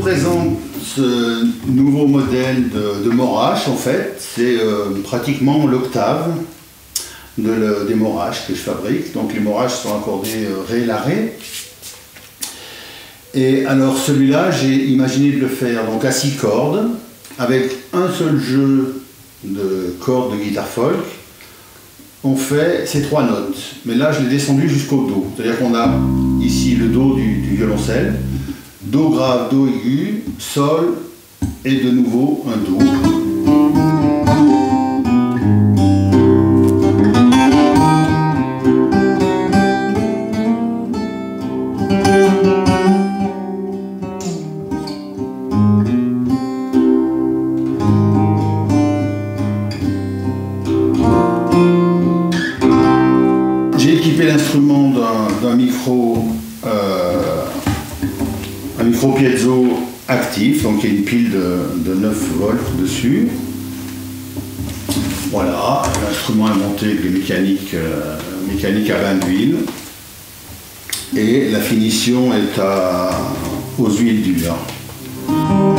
présente ce nouveau modèle de Morache. En fait, c'est pratiquement l'octave des Moraches que je fabrique. Donc les Moraches sont accordés Ré la Ré. Et alors celui-là, j'ai imaginé de le faire donc à 6 cordes, avec un seul jeu de cordes de guitare folk. On fait ces 3 notes, mais là je l'ai descendu jusqu'au Do. C'est-à-dire qu'on a ici le Do du violoncelle, Do grave, Do aigu, Sol et de nouveau un Do. J'ai équipé l'instrument d'un micro piezo actif, donc il y a une pile de 9 volts dessus. Voilà, l'instrument est monté avec des mécaniques à bain d'huile. Et la finition est aux huiles dures.